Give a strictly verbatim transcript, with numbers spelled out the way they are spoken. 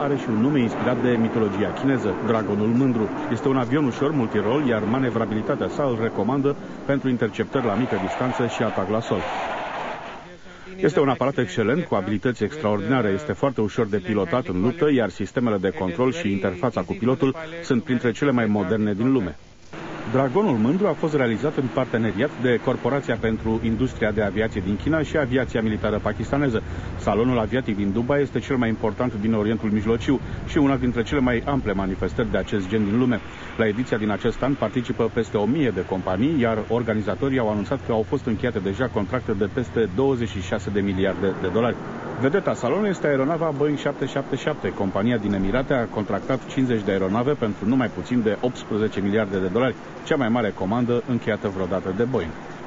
are și un nume inspirat de mitologia chineză, Dragonul Mândru. Este un avion ușor multirol, iar manevrabilitatea sa îl recomandă pentru interceptări la mică distanță și atac la sol. Este un aparat excelent cu abilități extraordinare, este foarte ușor de pilotat în luptă, iar sistemele de control și interfața cu pilotul sunt printre cele mai moderne din lume. Dragonul Mândru a fost realizat în parteneriat de Corporația pentru Industria de Aviație din China și Aviația Militară Pakistaneză. Salonul aviatic din Dubai este cel mai important din Orientul Mijlociu și una dintre cele mai ample manifestări de acest gen din lume. La ediția din acest an participă peste o mie de companii, iar organizatorii au anunțat că au fost încheiate deja contracte de peste douăzeci și șase de miliarde de dolari. Vedeta salonului este aeronava Boeing șapte șapte șapte. Compania din Emirate a contractat cincizeci de aeronave pentru numai puțin de optsprezece miliarde de dolari, cea mai mare comandă încheiată vreodată de Boeing.